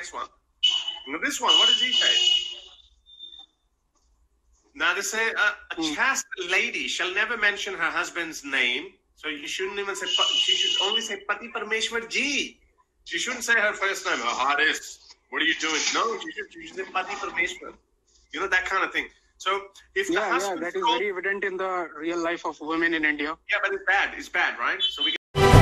next one. Now this one, what does he say? Now they say a chaste lady shall never mention her husband's name. So you shouldn't even say, she should only say Pati Parmeshwar Ji. She shouldn't say her first name, Harris. What are you doing? No, she should say Pati Parmeshwar. You know, that kind of thing. So if the husband... that is very evident in the real life of women in India. Yeah, but it's bad. It's bad, right? So we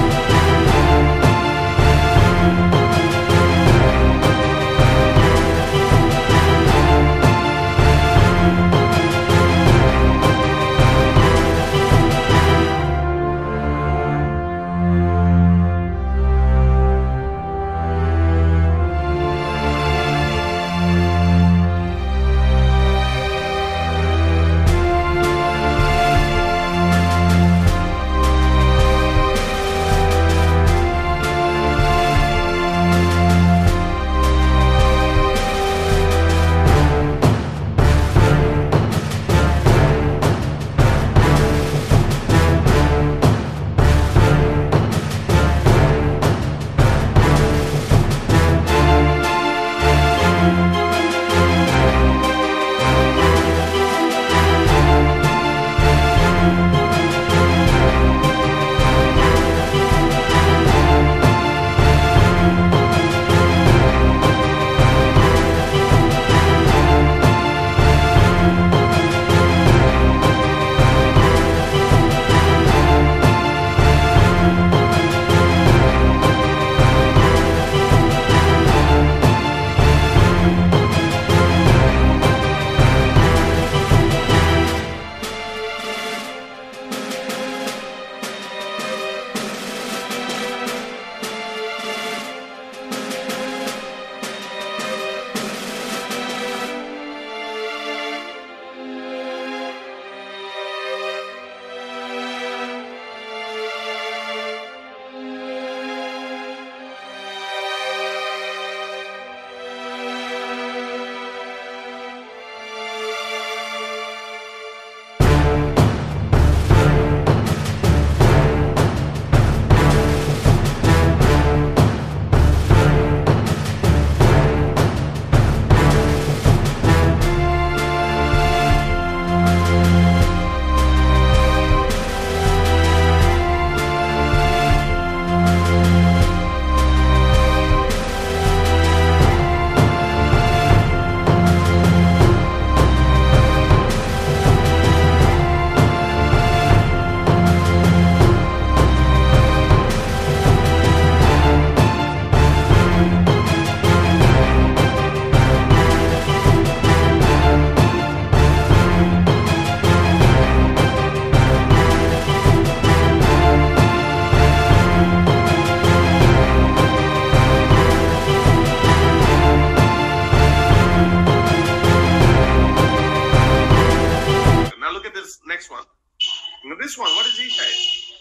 next one. Now this one, what does he say?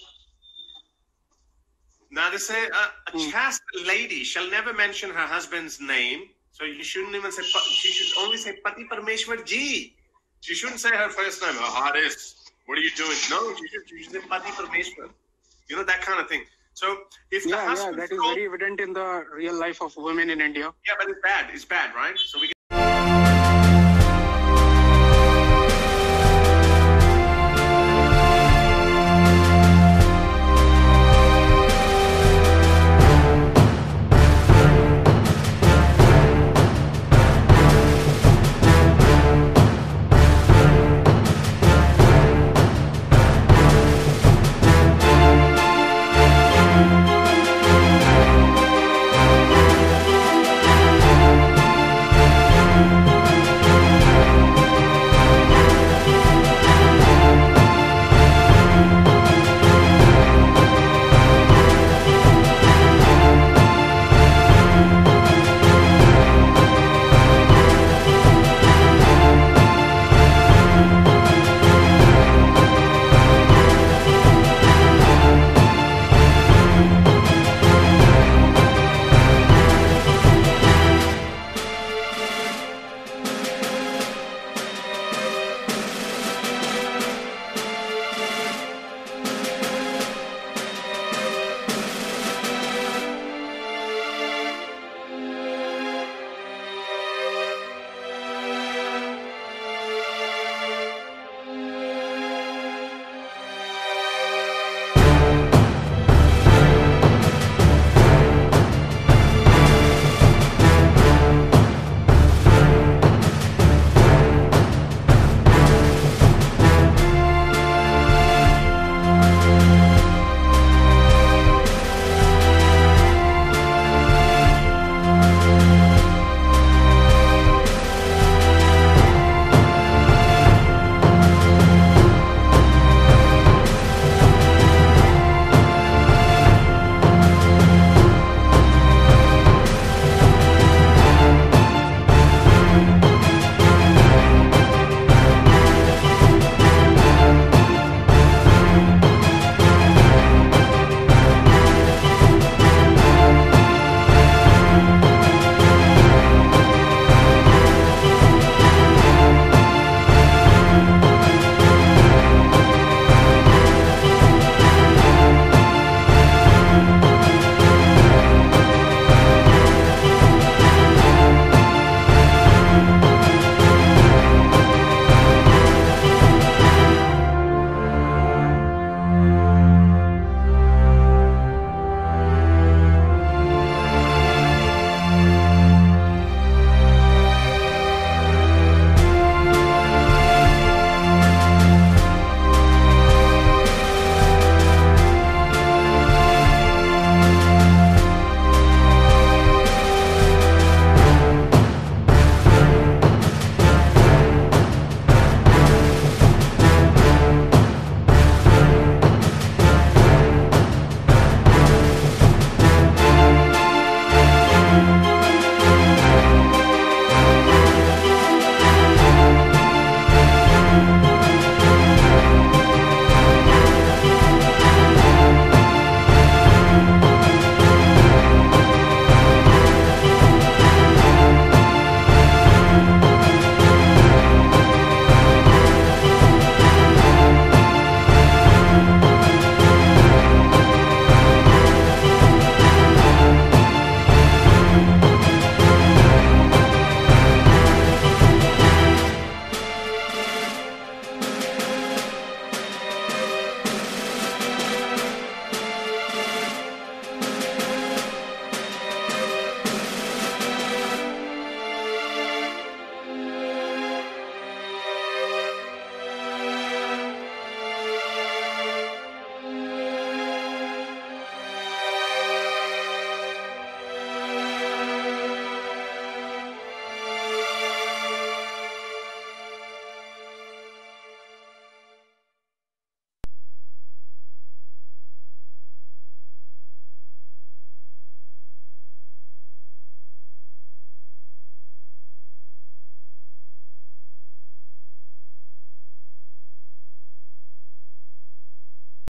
Now they say a chaste lady shall never mention her husband's name. So you shouldn't even say, she should only say Pati Parmeshwar Ji. She shouldn't say her first name, Harris. What are you doing? No, she should say Pati Parmeshwar. You know, that kind of thing. So if the husband... that is very evident in the real life of women in India. Yeah, but it's bad. It's bad, right? So we